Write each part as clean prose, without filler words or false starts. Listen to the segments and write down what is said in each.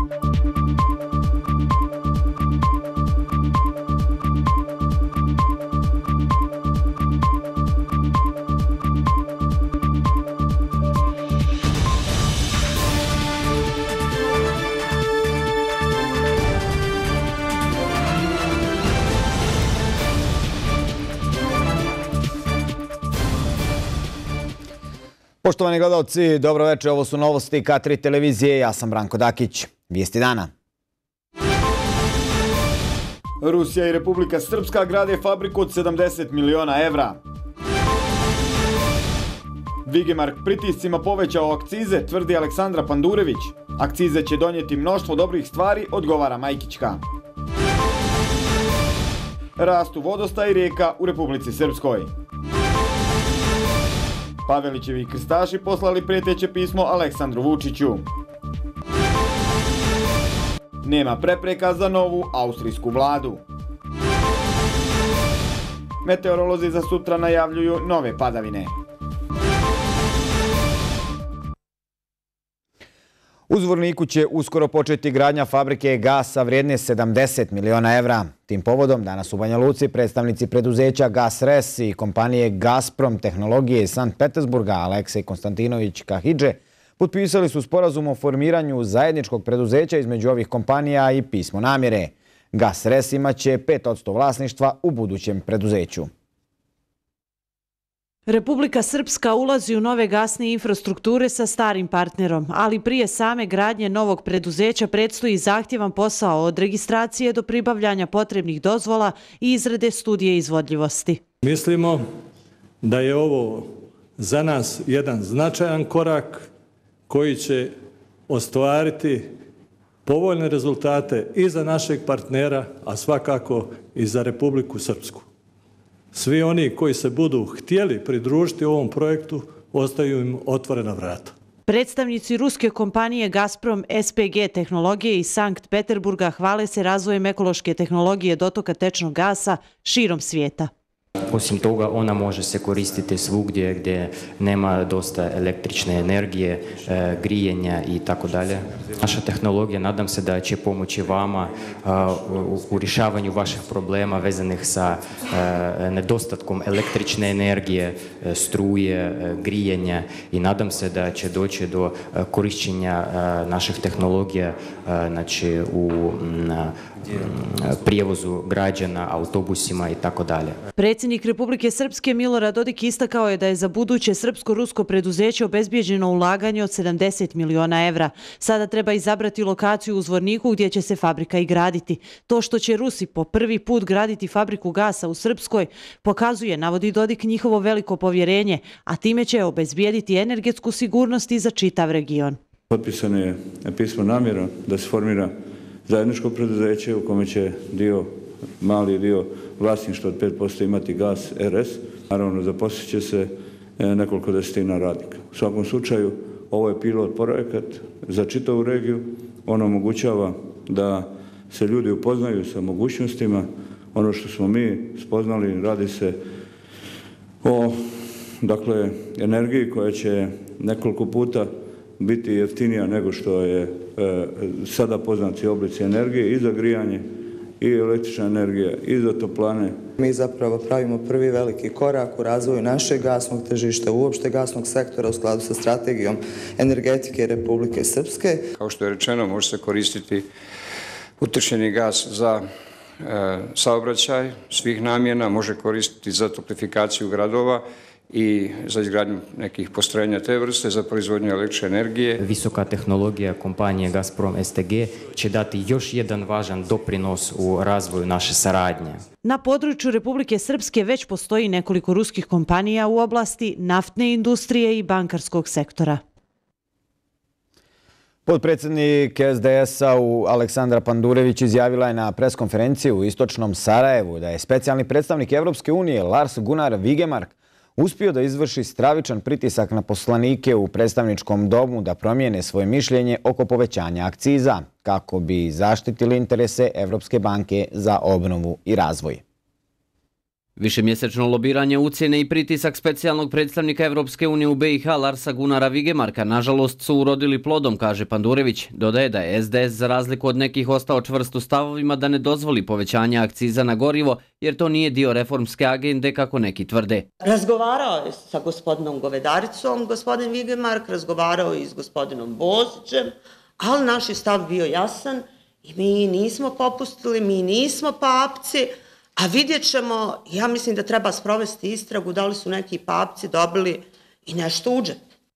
Poštovani gledalci, dobro večer, ovo su novosti K3 televizije, ja sam Branko Dakić. Vijesti dana. Rusija i Republika Srpska grade fabriku od 70 miliona evra. Vigemark pritiscima povećao akcize, tvrdi Aleksandra Pandurević. Akcize će donijeti mnoštvo dobrih stvari, odgovara Majkićka. Rastu vodostaj rijeka u Republici Srpskoj. Pavelićevi krstaši poslali prijeteće pismo Aleksandru Vučiću. Nema prepreka za novu austrijsku vladu. Meteorolozi za sutra najavljuju nove padavine. U Zvorniku će uskoro početi gradnja fabrike gasa vrijedne 70 miliona evra. Tim povodom danas u Banja Luci predstavnici preduzeća GasRes i kompanije Gazprom tehnologije iz Sankt Petersburga Aleksej Konstantinović Kahidže potpisali su sporazum o formiranju zajedničkog preduzeća između ovih kompanija i pismo namjere. GasRes imaće 5% vlasništva u budućem preduzeću. Republika Srpska ulazi u nove gasne infrastrukture sa starim partnerom, ali prije same gradnje novog preduzeća predstoji zahtjevan posao od registracije do pribavljanja potrebnih dozvola i izrade studije izvodljivosti. Mislimo da je ovo za nas jedan značajan korak koji će ostvariti povoljne rezultate i za našeg partnera, a svakako i za Republiku Srpsku. Svi oni koji se budu htjeli pridružiti ovom projektu, ostaju im otvorena vrata. Predstavnici ruske kompanije Gazprom SPG tehnologije iz Sankt Peterburga hvale se razvojem ekološke tehnologije dotoka tečnog gasa širom svijeta. Osim toga, ona može se koristiti svugdje gdje nema dosta električne energije, grijenja i tako dalje. Naša tehnologija, nadam se da će pomoći vama u rješavanju vaših problema vezanih sa nedostatkom električne energije, struje, grijenja i nadam se da će doći do korišćenja naših tehnologija znači, u prijevozu građana, autobusima i tako dalje. Predsjednik Republike Srpske Milorad Dodik istakao je da je za buduće srpsko-rusko preduzeće obezbijeđeno ulaganje od 70 miliona evra. Sada treba izabrati lokaciju u Zvorniku gdje će se fabrika i graditi. To što će Rusi po prvi put graditi fabriku gasa u Srpskoj pokazuje, navodi Dodik, njihovo veliko povjerenje, a time će obezbijediti energetsku sigurnost i za čitav region. Potpisano je pismo namjera da se formira zajedničko preduzeće u kome će mali dio vlasništva od 5% imati Gas RS. Naravno, zaposlit će se nekoliko desetina radnika. U svakom slučaju, ovo je pilot projekat za čitavu regiju. Ono omogućava da se ljudi upoznaju sa mogućnostima. Ono što smo mi spoznali, radi se o energiji koja će nekoliko puta biti jeftinija nego što je sada poznati oblici energije i za grijanje, i električna energija, i za toplane. Mi zapravo pravimo prvi veliki korak u razvoju našeg gasnog tržišta, uopšte gasnog sektora u skladu sa strategijom energetike Republike Srpske. Kao što je rečeno, može se koristiti utršeni gas za saobraćaj svih namjena, može koristiti za toplifikaciju gradova i za izgradnju nekih postrojenja te vrste za proizvodnju električne energije. Visoka tehnologija kompanije Gazprom STG će dati još jedan važan doprinos u razvoju naše saradnje. Na području Republike Srpske već postoji nekoliko ruskih kompanija u oblasti naftne industrije i bankarskog sektora. Potpredsjednik SDS-a Aleksandra Pandurević izjavila je na preskonferenciji u istočnom Sarajevu da je specijalni predstavnik Evropske unije Lars Gunnar Vigemark uspio da izvrši stravičan pritisak na poslanike u predstavničkom domu da promijene svoje mišljenje oko povećanja akciza, kako bi zaštitili interese Evropske banke za obnovu i razvoj. Višemjesečno lobiranje, ucjene i pritisak specijalnog predstavnika Evropske unije u BiH Larsa Gunara Vigemarka nažalost su urodili plodom, kaže Pandurević. Dodaje da je SDS za razliku od nekih ostao čvrst u stavovima da ne dozvoli povećanje akciza na gorivo, jer to nije dio reformske agende kako neki tvrde. Razgovarao je sa gospodinom Govedaricom, gospodin Vigemark, razgovarao je i s gospodinom Bozićem, ali naš je stav bio jasan i mi nismo popustili, mi nismo papci, a vidjet ćemo, ja mislim da treba sprovesti istragu da li su neki papci dobili i nešto u džep.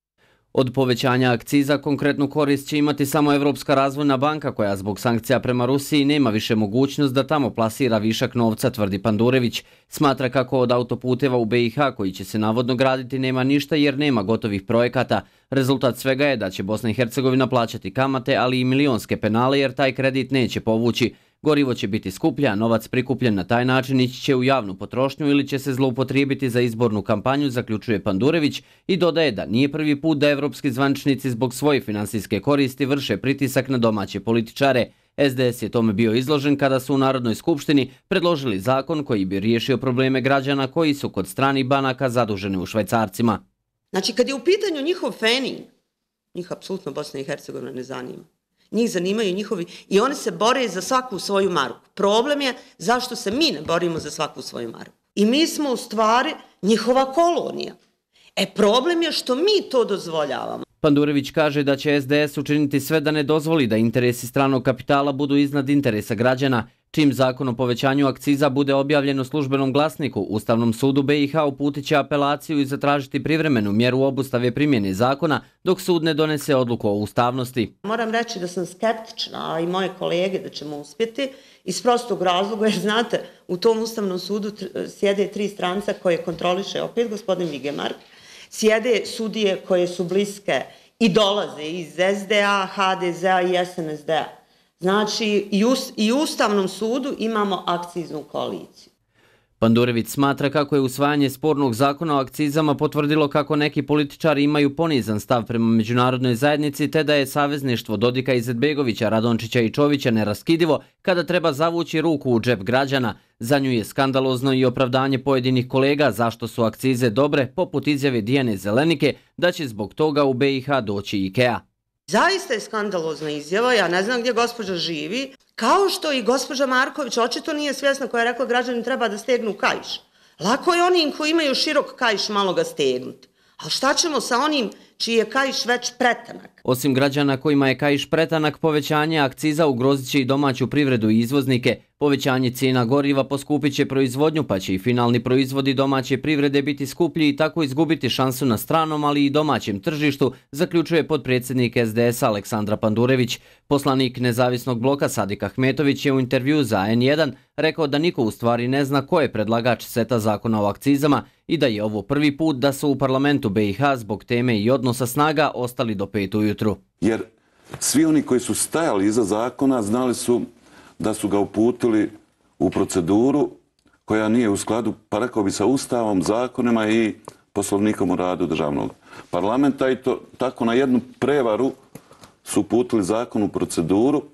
Od povećanja akciza konkretnu korist će imati samo Evropska razvojna banka koja zbog sankcija prema Rusiji nema više mogućnost da tamo plasira višak novca, tvrdi Pandurević. Smatra kako od autoputeva u BiH koji će se navodno graditi nema ništa jer nema gotovih projekata. Rezultat svega je da će Bosna i Hercegovina plaćati kamate, ali i milionske penale jer taj kredit neće povući. Gorivo će biti skuplje, a novac prikupljen na taj način ići će u javnu potrošnju ili će se zloupotrijebiti za izbornu kampanju, zaključuje Pandurević i dodaje da nije prvi put da evropski zvaničnici zbog svoje finansijske koristi vrše pritisak na domaće političare. SDS je tome bio izložen kada su u Narodnoj skupštini predložili zakon koji bi riješio probleme građana koji su kod stranih banaka zaduženi u švajcarcima. Znači, kad je u pitanju njihov fening, njih apsolutno Bosna i Hercegovina ne zanima. Njih zanimaju njihovi i oni se bore za svaku svoju marku. Problem je zašto se mi ne borimo za svaku svoju marku. I mi smo u stvari njihova kolonija. Problem je što mi to dozvoljavamo. Pandurević kaže da će SDS učiniti sve da ne dozvoli da interesi stranog kapitala budu iznad interesa građana. Čim zakon o povećanju akciza bude objavljen u službenom glasniku, Ustavnom sudu BiH uputit će apelaciju i zatražiti privremenu mjeru obustave primjene zakona dok sud ne donese odluku o ustavnosti. Moram reći da sam skeptična, a i moje kolege da ćemo uspjeti, iz prostog razloga jer znate, u tom Ustavnom sudu sjede 3 stranca koje kontroliše opet gospodin Vigemark, sjede sudije koje su bliske i dolaze iz SDA, HDZ-a i SNSD-a. Znači, i u Ustavnom sudu imamo akciznu koaliciju. Pandurević smatra kako je usvajanje spornog zakona o akcizama potvrdilo kako neki političari imaju ponizan stav prema međunarodnoj zajednici te da je savezništvo Dodika, Izetbegovića, Radončića i Čovića neraskidivo kada treba zavući ruku u džep građana. Za nju je skandalozno i opravdanje pojedinih kolega zašto su akcize dobre, poput izjave Dijane Zelenike da će zbog toga u BiH doći IKEA. Zaista je skandalozna izjava, ja ne znam gdje gospođa živi, kao što i gospođa Marković očito nije svjesna koja je rekla građani treba da stegnu kaiš. Lako je onim koji imaju širok kaiš malo ga stegnuti. Ali šta ćemo sa onim čiji je kaiš već pretanak? Osim građana kojima je kaiš pretanak, povećanje akciza ugrozit će i domaću privredu i izvoznike. Povećanje cijena goriva poskupit će proizvodnju, pa će i finalni proizvodi domaće privrede biti skuplji i tako izgubiti šansu na stranom, ali i domaćem tržištu, zaključuje potpredsjednik SDS Aleksandra Pandurević. Poslanik nezavisnog bloka Sadik Ahmetović je u intervju za N1 rekao da niko u stvari ne zna ko je predlagač seta zakona o akcizama i da je ovo prvi put da su u parlamentu BiH zbog teme i odnosa snaga ostali do 5 ujutru. Jer svi oni koji su stajali iza zakona znali su da su ga uputili u proceduru koja nije u skladu, pa rekao bi, sa Ustavom, zakonima i Poslovnikom o radu državnog parlamenta i to tako na jednu prevaru su uputili zakon u proceduru,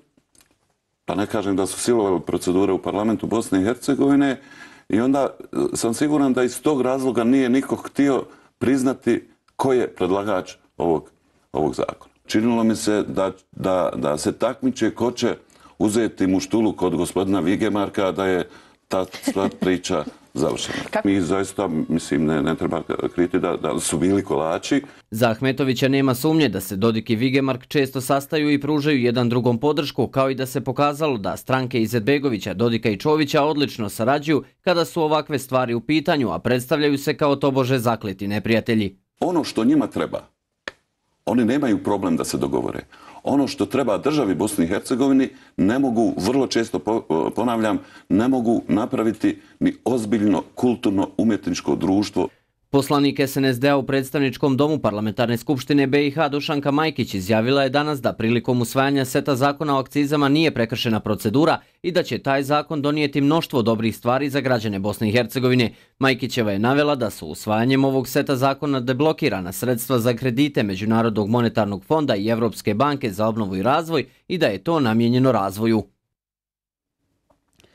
pa ne kažem da su silovali procedure u parlamentu Bosne i Hercegovine i onda sam siguran da iz tog razloga nije niko htio priznati ko je predlagač ovog zakona. Činilo mi se da se takmiče ko će uzeti muštulu kod gospodina Vigemarka, da je ta priča završena. Mi zaista, mislim, ne treba kriti da su bili kolači. Za Ahmetovića nema sumnje da se Dodik i Vigemark često sastaju i pružaju jedan drugom podršku, kao i da se pokazalo da stranke Izetbegovića, Dodika i Čovića odlično sarađuju kada su ovakve stvari u pitanju, a predstavljaju se kao tobože zakleti neprijatelji. Ono što njima treba, oni nemaju problem da se dogovore. Ono što treba državi Bosni i Hercegovini ne mogu, vrlo često ponavljam, ne mogu napraviti ni ozbiljno kulturno-umjetničko društvo. Poslanik SNSD-a u predstavničkom domu Parlamentarne skupštine BiH Dušanka Majkić izjavila je danas da prilikom usvajanja seta zakona o akcizama nije prekršena procedura i da će taj zakon donijeti mnoštvo dobrih stvari za građane Bosne i Hercegovine. Majkićeva je navela da su usvajanjem ovog seta zakona deblokirana sredstva za kredite Međunarodnog monetarnog fonda i Evropske banke za obnovu i razvoj i da je to namijenjeno razvoju.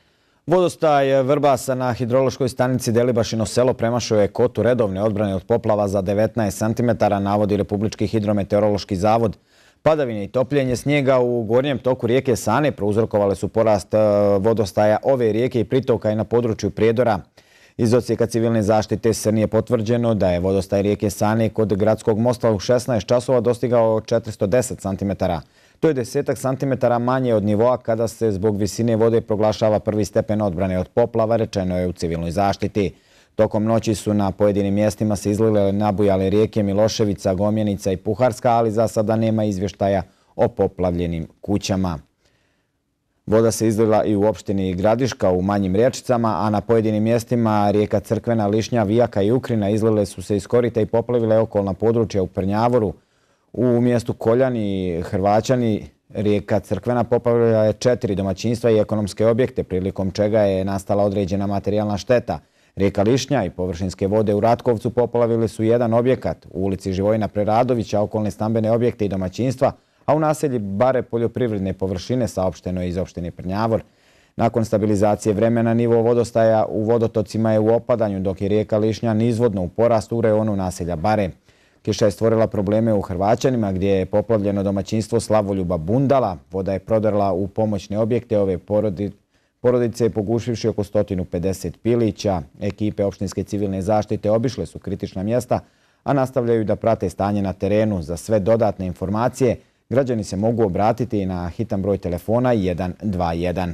Vodostaj Vrbasa na hidrološkoj stanici Delibašino selo premašio je kotu redovne odbrane od poplava za 19 cm, navodi Republički hidrometeorološki zavod. Padavine i topljenje snijega u gornjem toku rijeke Sane prouzrokovale su porast vodostaja ove rijeke i pritoka i na području Prijedora. Iz odsjeka civilne zaštite Srni je potvrđeno da je vodostaj rijeke Sane kod gradskog mosta u 16 časova dostigao 410 cm. To je 10 cm manje od nivoa kada se zbog visine vode proglašava prvi stepen odbrane od poplava, rečeno je u civilnoj zaštiti. Tokom noći su na pojedinim mjestima se izlile nabujale rijeke Miloševica, Gomjenica i Puharska, ali za sada nema izvještaja o poplavljenim kućama. Voda se izlila i u opštini Gradiška u manjim riječicama, a na pojedinim mjestima rijeka Crkvena, Lišnja, Vijaka i Ukrina izlile su se iz korita i poplavile okolna područja u Prnjavoru. U mjestu Koljani, Hrvaćani, rijeka Crkvena poplavila je 4 domaćinstva i ekonomske objekte, prilikom čega je nastala određena materijalna šteta. Rijeka Lišnja i površinske vode u Ratkovcu poplavili su jedan objekat u ulici Živojina Preradovića, okolne stambene objekte i domaćinstva, a u naselji Bare poljoprivredne površine, saopšteno je iz opštine Prnjavor. Nakon stabilizacije vremena nivo vodostaja u vodotocima je u opadanju, dok je rijeka Lišnja nizvodno u porastu u reonu naselja Bare. Kiša je stvorila probleme u Hrvaćanima, gdje je poplavljeno domaćinstvo Slavoljuba Bundala. Voda je prodrla u pomoćne objekte ove porodice, pogušivši oko 150 pilića. Ekipe opštinske civilne zaštite obišle su kritična mjesta, a nastavljaju da prate stanje na terenu. Za sve dodatne informacije građani se mogu obratiti na hitan broj telefona 121.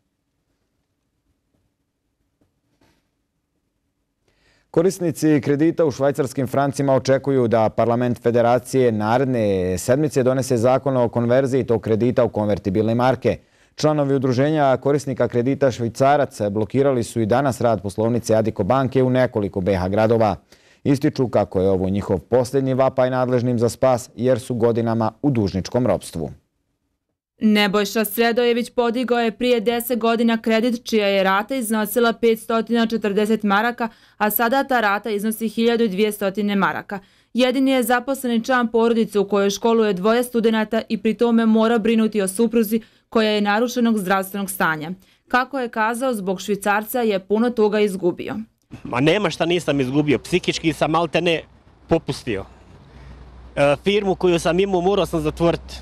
Korisnici kredita u švajcarskim francima očekuju da Parlament Federacije naredne sedmice donese zakon o konverziji tog kredita u konvertibilne marke. Članovi udruženja korisnika kredita Švicarac blokirali su i danas rad poslovnice Adiko banke u nekoliko BiH gradova. Ističu kako je ovo njihov posljednji vapaj nadležnim za spas jer su godinama u dužničkom ropstvu. Nebojša Sredojević podigao je prije 10 godina kredit čija je rata iznosila 540 maraka, a sada ta rata iznosi 1200 maraka. Jedini je zaposleni član porodice u kojoj školuje 2 studenata i pri tome mora brinuti o supruzi koja je narušenog zdravstvenog stanja. Kako je kazao, zbog švicarca je puno toga izgubio. Ma nema šta nisam izgubio, psihički sam maltene popustio. Firmu koju sam imao morao sam zatvoriti.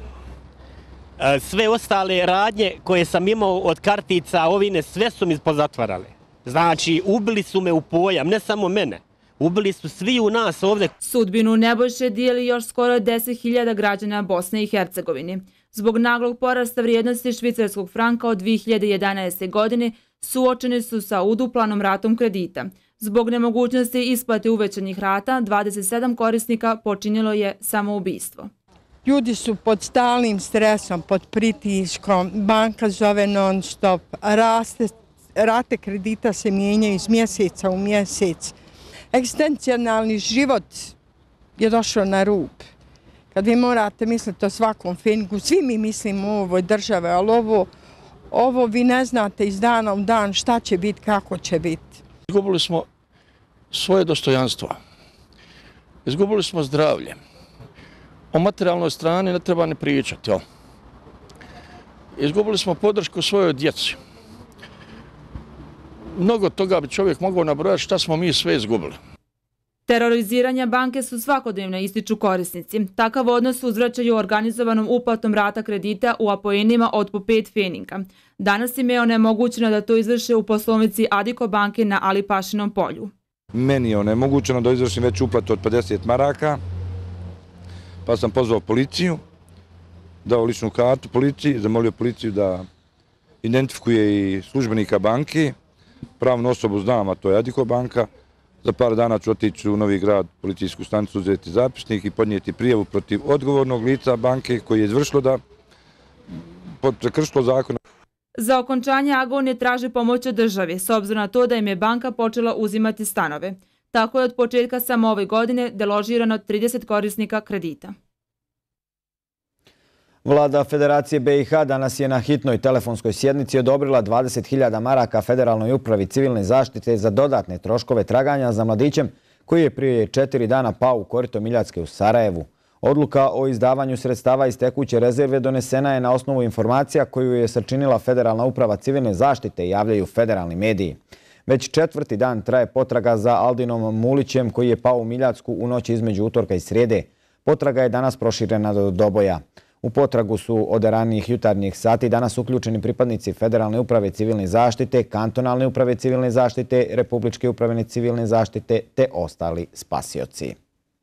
Sve ostale radnje koje sam imao od kartica, ovine, sve su mi pozatvarali. Znači, ubili su me u pojam, ne samo mene. Ubili su svi u nas ovdje. Sudbinu Nebojše dijeli još skoro 10.000 građana Bosne i Hercegovine. Zbog naglog porasta vrijednosti švicarskog franka od 2011. godine suočeni su sa uduplanom ratom kredita. Zbog nemogućnosti isplate uvećanih rata, 27 korisnika počinjelo je samoubistvo. Ljudi su pod stalnim stresom, pod pritiskom, banka zove non stop, rate kredita se mijenjaju iz mjeseca u mjesec. Egzistencijalni život je došao na rub. Kad vi morate misliti o svakom finiku, svi mi mislimo u ovoj državi, ali ovo vi ne znate iz dana u dan šta će biti, kako će biti. Izgubili smo svoje dostojanstvo, izgubili smo zdravlje. O materijalnoj strani ne treba ne pričati. Izgubili smo podršku svojoj djeci. Mnogo toga bi čovjek mogao nabrojati šta smo mi sve izgubili. Teroriziranja banke su svakodnevno, ističu korisnici. Takav odnos uzvraćaju organizovanom uplatom rata kredita u apoenima od po 5 feninga. Danas im je onemogućeno da to izvrše u poslovnici Adiko banke na Alipašinom polju. Meni je onemogućeno da izvršim već uplatu od 50 maraka, pa sam pozvao policiju, dao ličnu kartu policiji, zamolio policiju da identifikuje i službenika banke. Pravnu osobu znam, a to je Adiko banka. Za par dana ću otići u Novi Grad, policijsku stanicu, uzeti zapisnik i podnijeti prijavu protiv odgovornog lica banke koji je izvršilo da prekršilo zakon. Za okončanje agonije traže pomoć od države, s obzirom na to da im je banka počela uzimati stanove. Tako je od početka samo ove godine deložirano 30 korisnika kredita. Vlada Federacije BiH danas je na hitnoj telefonskoj sjednici odobrila 20.000 maraka Federalnoj upravi civilne zaštite za dodatne troškove traganja za mladićem koji je prije 4 dana pao u korito Miljacke u Sarajevu. Odluka o izdavanju sredstava iz tekuće rezerve donesena je na osnovu informacija koju je sačinila Federalna uprava civilne zaštite, javljaju federalni mediji. Već 4. dan traje potraga za Aldinom Mulićem koji je pao u Miljacku u noći između utorka i srijede. Potraga je danas proširena do Doboja. U potragu su od ranijih jutarnjih sati danas uključeni pripadnici Federalne uprave civilne zaštite, Kantonalne uprave civilne zaštite, Republičke uprave civilne zaštite te ostali spasioci.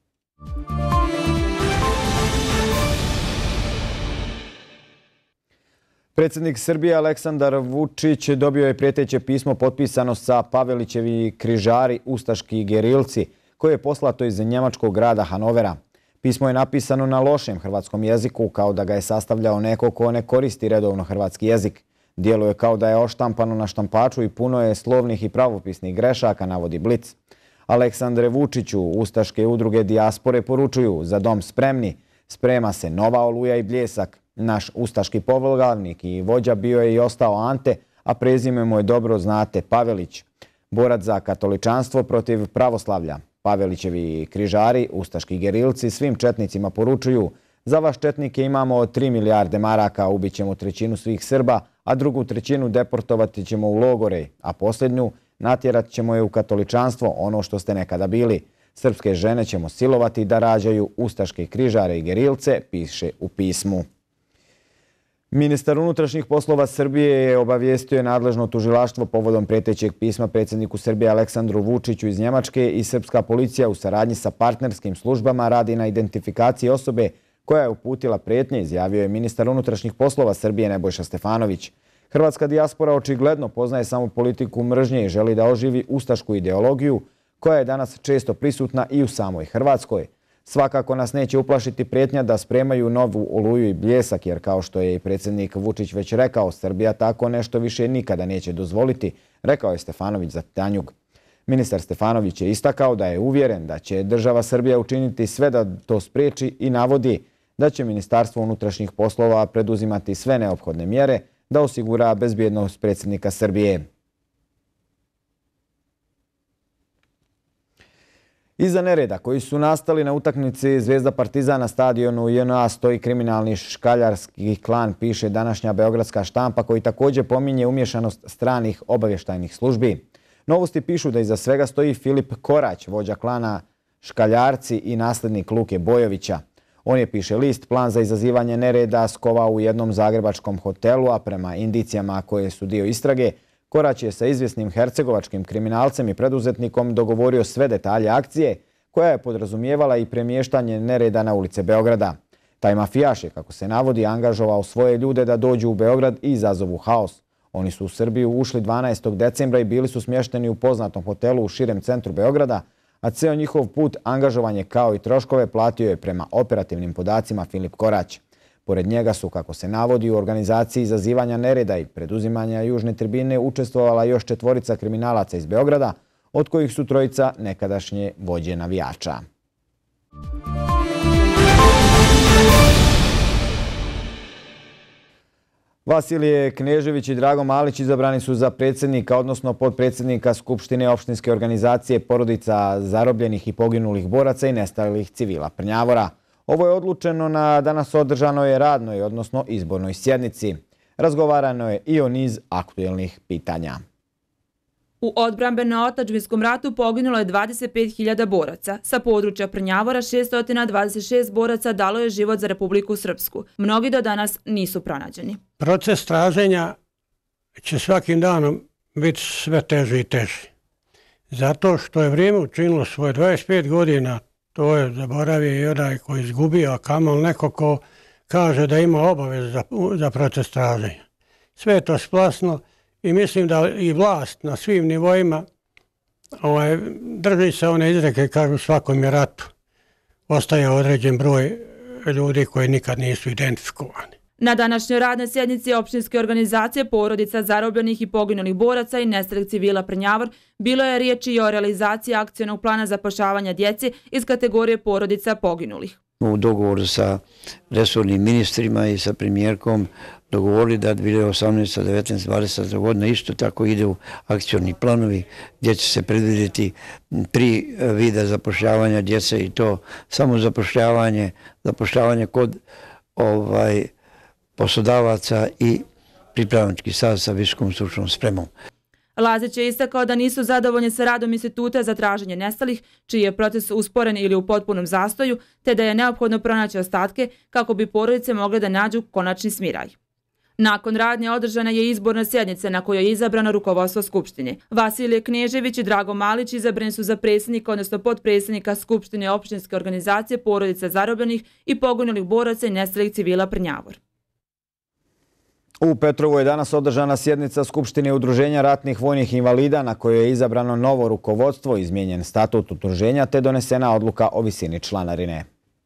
Predsjednik Srbije Aleksandar Vučić dobio je prijeteće pismo potpisano sa Pavelićevi križari, ustaški gerilci, koje je poslato iz njemačkog grada Hanovera. Pismo je napisano na lošem hrvatskom jeziku, kao da ga je sastavljao neko ko ne koristi redovno hrvatski jezik. Djeluje kao da je oštampano na štampaču i puno je slovnih i pravopisnih grešaka, navodi Blic. Aleksandre Vučiću, ustaške udruge dijaspore poručuju: za dom spremni, sprema se nova Oluja i Bljesak. Naš ustaški povolgavnik i vođa bio je i ostao Ante, a prezime mu je dobro znate Pavelić. Borac za katoličanstvo protiv pravoslavlja. Pavelićevi križari, ustaški gerilci, svim četnicima poručuju: za vas četnike imamo 3 milijarde maraka, ubićemo 1/3 svih Srba, a 2/3 deportovati ćemo u logore, a posljednju natjerat ćemo je u katoličanstvo, ono što ste nekada bili. Srpske žene ćemo silovati da rađaju ustaške križare i gerilce, piše u pismu. Ministar unutrašnjih poslova Srbije je obavijestio nadležno tužilaštvo povodom prijetećeg pisma predsjedniku Srbije Aleksandru Vučiću iz Njemačke i srpska policija u saradnji sa partnerskim službama radi na identifikaciji osobe koja je uputila prijetnje, izjavio je ministar unutrašnjih poslova Srbije Nebojša Stefanović. Hrvatska dijaspora očigledno poznaje samo politiku mržnje i želi da oživi ustašku ideologiju koja je danas često prisutna i u samoj Hrvatskoj. Svakako nas neće uplašiti prijetnja da spremaju novu Oluju i Bljesak, jer kao što je i predsjednik Vučić već rekao, Srbija tako nešto više nikada neće dozvoliti, rekao je Stefanović za Tanjug. Ministar Stefanović je istakao da je uvjeren da će država Srbija učiniti sve da to spriječi i navodi da će Ministarstvo unutrašnjih poslova preduzimati sve neophodne mjere da osigura bezbjednost predsjednika Srbije. Iza nereda koji su nastali na utakmici Zvezda Partizan na stadionu JNA stoji kriminalni škaljarski klan, piše današnja beogradska štampa, koji također pominje umješanost stranih obavještajnih službi. Novosti pišu da iza svega stoji Filip Korać, vođa klana Škaljarci i nasljednik Luke Bojovića. On je, piše list, plan za izazivanje nereda skovao u jednom zagrebačkom hotelu, a prema indicijama koje su dio istrage, Korać je sa izvjesnim hercegovačkim kriminalcem i preduzetnikom dogovorio sve detalje akcije, koja je podrazumijevala i premještanje nereda na ulice Beograda. Taj mafijaš je, kako se navodi, angažovao svoje ljude da dođu u Beograd i izazovu haos. Oni su u Srbiju ušli 12. decembra i bili su smješteni u poznatom hotelu u širem centru Beograda, a ceo njihov put, angažovanje kao i troškove platio je prema operativnim podacima Filip Korać. Pored njega su, kako se navodi, u organizaciji izazivanja nereda i preduzimanja južne tribine učestvovala još 4 kriminalaca iz Beograda, od kojih su 3 nekadašnje vođe navijača. Vasilije Knežević i Drago Malić izabrani su za predsjednika, odnosno potpredsjednika Skupštine opštinske organizacije porodica zarobljenih i poginulih boraca i nestalih civila Prnjavora. Ovo je odlučeno na danas održanoj radnoj, odnosno izbornoj sjednici. Razgovarano je i o niz aktuelnih pitanja. U odbrambeno-otadžbinskom ratu poginulo je 25.000 boraca. Sa područja Prnjavora 626 boraca dalo je život za Republiku Srpsku. Mnogi do danas nisu pronađeni. Proces traženja će svakim danom biti sve teži i teži. Zato što je vrijeme učinilo svoje 25 godina, to je zaboravio i onaj koji izgubio, a kamol neko ko kaže da ima obavez za proces traženja. Sve je to splasno i mislim da i vlast na svim nivoima drži se one izreke, kažu svakom je ratu. Ostaje određen broj ljudi koji nikad nisu identifikovani. Na današnjoj radnoj sjednici opštinske organizacije porodica zarobljenih i poginulih boraca i nestalih civila Prnjavor bilo je riječi i o realizaciji akcionog plana zapošljavanja djece iz kategorije porodica poginulih. U dogovoru sa resornim ministrima i sa premijerkom dogovorili da 2018. 19. 20. godina isto tako ide u akcioni planovi gdje će se predvidjeti 3 vida zapošljavanja djece i to samo zapošljavanje kod poslodavaca i pripravnički staž sa visokom stručnom spremom. Lazić je istakao da nisu zadovoljni sa radom Instituta za traženje nestalih, čiji je proces usporen ili u potpunom zastoju, te da je neophodno pronaći ostatke kako bi porodice mogle da nađu konačni smiraj. Nakon radnje održana je izborna sjednica na kojoj je izabrano rukovodstvo Skupštine. Vasilije Knežević i Drago Malić izabrani su za predsjednika, odnosno potpredsjednika Skupštine opštinske organizacije porodica zarobljenih i poginulih boraca i nestalih civila Prnjavor. U Petrovu je danas održana sjednica Skupštine Udruženja ratnih vojnih invalida na kojoj je izabrano novo rukovodstvo, izmijenjen statut udruženja te donesena odluka o visini članarine.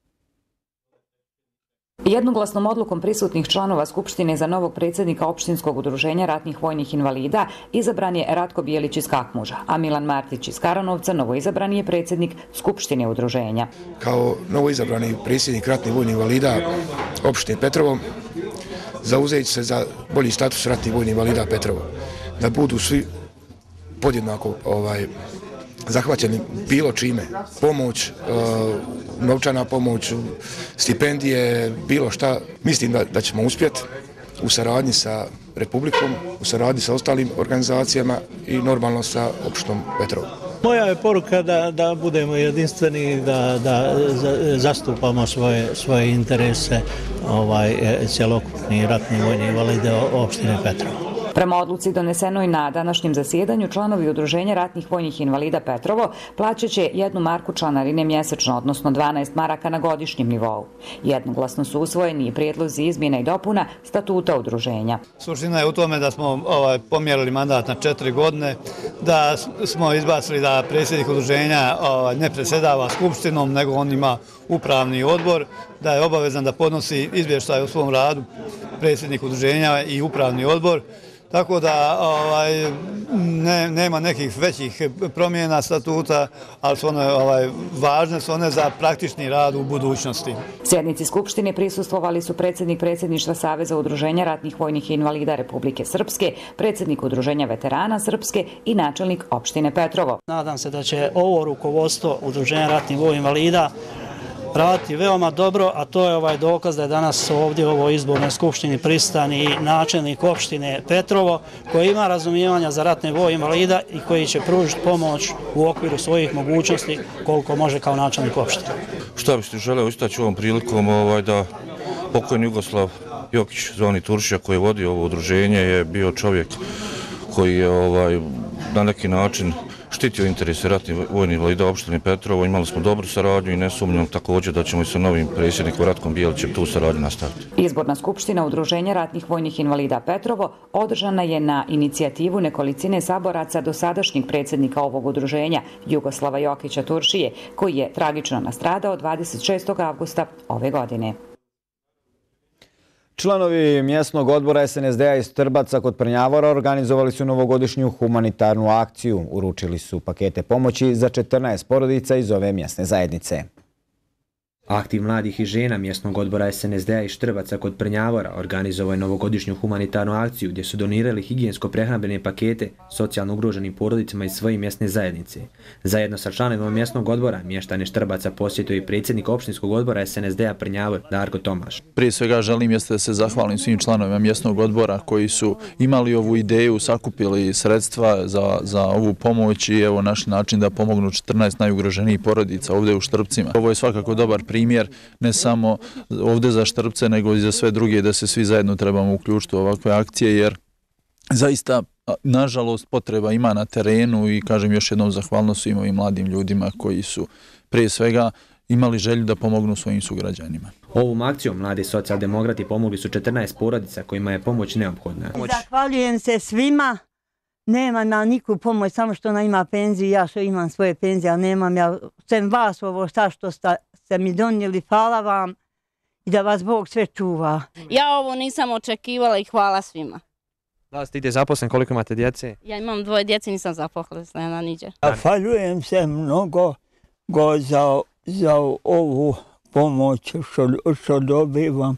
Jednoglasnom odlukom prisutnih članova Skupštine za novog predsjednika opštinskog udruženja ratnih vojnih invalida izabran je Ratko Bijelić iz Kakmuža, a Milan Martić iz Karanovca novoizabrani je predsjednik Skupštine udruženja. Kao novoizabrani predsjednik ratnih vojnih invalida opštine Petrovo zauzeći se za bolji status ratnih vojnih invalida Petrovo, da budu svi podjednako zahvaćeni bilo čime, pomoć, novčana pomoć, stipendije, bilo šta. Mislim da ćemo uspjeti u saradnji sa Republikom, u saradnji sa ostalim organizacijama i normalno sa opštinom Petrovo. Moja je poruka da budemo jedinstveni, da zastupamo svoje interese cjelokupni ratni vojni invalide opštine Petrovo. Prema odluci donesenoj na današnjem zasjedanju, članovi udruženja ratnih vojnih invalida Petrovo plaćaće 1 marku članarine mjesečno, odnosno 12 maraka na godišnjem nivou. Jednoglasno su usvojeni i prijedlozi izmjena i dopuna statuta udruženja. Suština je u tome da smo pomjerili mandat na 4 godine, da smo izbacili da predsjednik udruženja ne predsjedava skupštinom, nego on ima upravni odbor, da je obavezan da podnosi izvještaj o svom radu predsjednik udruženja i upravni odbor. Tako da nema nekih većih promjena statuta, ali su one važne su one za praktični rad u budućnosti. Sjednici Skupštine prisustvovali su predsjednik predsjedništva Saveza udruženja ratnih vojnih invalida Republike Srpske, predsjednik udruženja veterana Srpske i načelnik opštine Petrovo. Nadam se da će ovo rukovodstvo udruženja ratnih vojnih invalida raditi veoma dobro, a to je dokaz da je danas ovdje u ovoj izbornoj skupštini prisutan i načelnik opštine Petrovo, koji ima razumijevanja za ratne vojne invalida i koji će pružiti pomoć u okviru svojih mogućnosti koliko može kao načelnik opštine. Šta biste želeo istaći ovom prilikom da pokojni Jugoslav Jokić, zvani Turšija, koji je vodio ovo udruženje, je bio čovjek koji je na neki način štitio interese ratnih vojnih invalida opštine Petrovo. Imali smo dobru saradnju i ne sumnjam također da ćemo i sa novim predsjednikom Ratkom Bijelićem tu saradnju nastaviti. Izborna skupština udruženja ratnih vojnih invalida Petrovo održana je na inicijativu nekolicine saboraca dosadašnjeg predsjednika ovog udruženja Jugoslava Jokića Turšije, koji je tragično nastradao 26. avgusta ove godine. Članovi mjesnog odbora SNSD-a iz Trbaca kod Prnjavora organizovali su novogodišnju humanitarnu akciju. Uručili su pakete pomoći za 14 porodica iz ove mjesne zajednice. Aktiv mladih i žena mjesnog odbora SNSD-a iz Štrbaca kod Prnjavora organizovao je novogodišnju humanitarnu akciju gdje su donirali higijensko-prehrambene pakete socijalno ugroženim porodicama iz svoje mjesne zajednice. Zajedno sa članovima mjesnog odbora mještane Štrbaca posjetio i predsjednik opštinskog odbora SNSD-a Prnjavor Darko Tomaš. Prije svega želim da se zahvalim svim članovima mjesnog odbora koji su imali ovu ideju, sakupili sredstva za ovu pomoć i evo naš način da pomognu 14 najugroženijih porodica ovdje u Štrpcima. Ovo je svakako dobar primjer, ne samo ovdje za Štrpce, nego i za sve druge, da se svi zajedno trebamo uključiti u ovakve akcije, jer zaista, nažalost, potreba ima na terenu i kažem još jednom zahvalnost svim ovim mladim ljudima koji su prije svega imali želju da pomognu svojim sugrađanima. Ovom akcijom mladi socijaldemokrati pomogli su 14 porodica kojima je pomoć neophodna. Zahvaljujem se svima. Nema na niku pomoć, samo što ona ima penziju, ja što imam svoje penzije, ali nemam ja, sem vas ovo što ste mi donijeli, hvala vam i da vas Bog sve čuva. Ja ovo nisam očekivala i hvala svima. Da ste zaposlen, koliko imate djece? Ja imam 2 djece, nisam zaposlena niđe. Zahvaljujem se mnogo za ovu pomoć što dobivam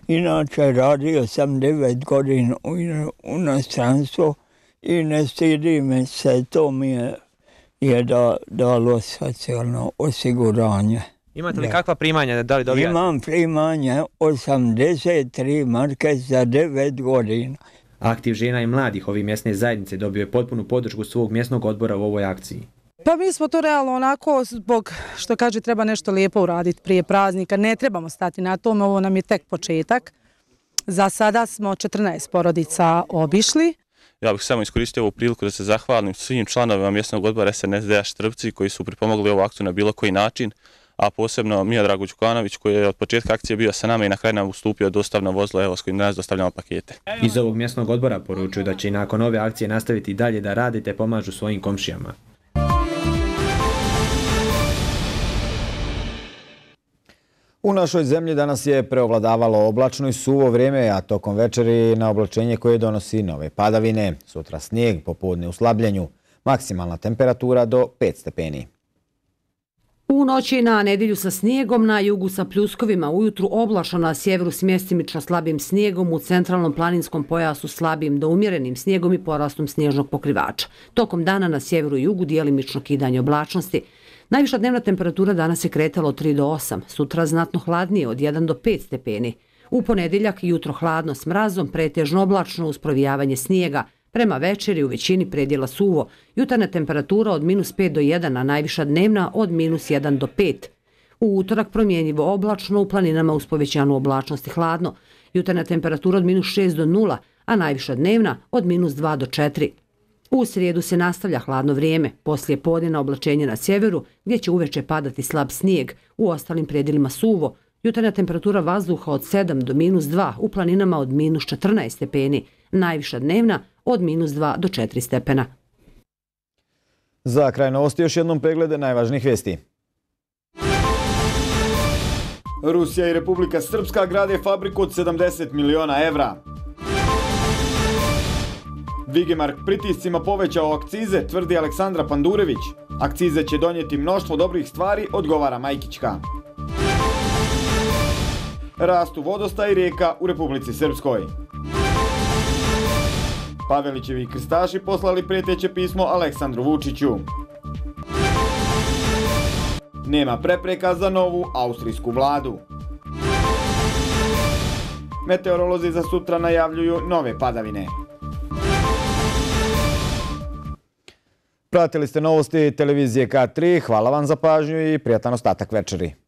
Inače, radio sam 9 godina u inostranstvu i ne stidi me se, to mi je dalo socijalno osiguranje. Imate li kakva primanja? Da li dobijate? Imam primanje 83 marke za 9 godina. Aktiv žena i mladih ove mjesne zajednice dobio je potpunu podršku svog mjesnog odbora u ovoj akciji. Pa mi smo to realno onako zbog što kaže treba nešto lijepo uraditi prije praznika. Ne trebamo stati na tome, ovo nam je tek početak. Za sada smo 14 porodica obišli. Ja bih samo iskoristio ovu priliku da se zahvalim svim članovima mjesnog odbora SNSD Štrbci koji su pripomogli ovu akciju na bilo koji način, a posebno Miodragu Đukanović koji je od početka akcije bio sa nama i na kraju nam ustupio dostavno vozilo, evo s kojim danas dostavljamo pakete. Iz ovog mjesnog odbora poručuju da će i nakon ove akcije nastaviti i dalje da rade te pomažu svojim komšijama. U našoj zemlji danas je preovladavalo oblačno i suvo vrijeme, a tokom večeri na oblačenje koje donosi nove padavine. Sutra snijeg, popodne u slabljenju. Maksimalna temperatura do 5 stepeni. U noći na nedjelju sa snijegom, na jugu sa pljuskovima, ujutru oblačno, na sjeveru s mjestimično slabim snijegom, u centralnom planinskom pojasu slabim do umjerenim snijegom i porastom snježnog pokrivača. Tokom dana na sjeveru i jugu djelimično kidanje oblačnosti. Najviša dnevna temperatura danas je kretala od 3 do 8, sutra znatno hladnije od 1 do 5 stepeni. U ponedjeljak jutro hladno s mrazom, pretežno oblačno uz provijavanje snijega. Prema večeri u većini predjela suvo, jutarnja temperatura od -5 do 1, a najviša dnevna od -1 do 5. U utorak promjenjivo oblačno, u planinama uz povećanu oblačnost i hladno. Jutarnja temperatura od -6 do 0, a najviša dnevna od -2 do 4. U srijedu se nastavlja hladno vrijeme, poslije podnevna oblačenje na sjeveru, gdje će uveče padati slab snijeg, u ostalim predjelima suvo. Jutarnja temperatura vazduha od 7 do -2, u planinama od -14 stepeni, najviša dnevna od -2 do 4 stepena. Za kraj novosti još jednom preglede najvažnijih vijesti. Rusija i Republika Srpska grade fabriku od 70 miliona evra. Vigemark pritiscima povećao akcize, tvrdi Aleksandra Pandurević. Akcize će donijeti mnoštvo dobrih stvari, odgovara Majkićka. Rastu vodostaj rijeka u Republici Srpskoj. Pavelićevi krstaši poslali prijeteće pismo Aleksandru Vučiću. Nema prepreka za novu austrijsku vladu. Meteorolozi za sutra najavljuju nove padavine. Pratili ste novosti televizije K3, hvala vam za pažnju i prijatan ostatak večeri.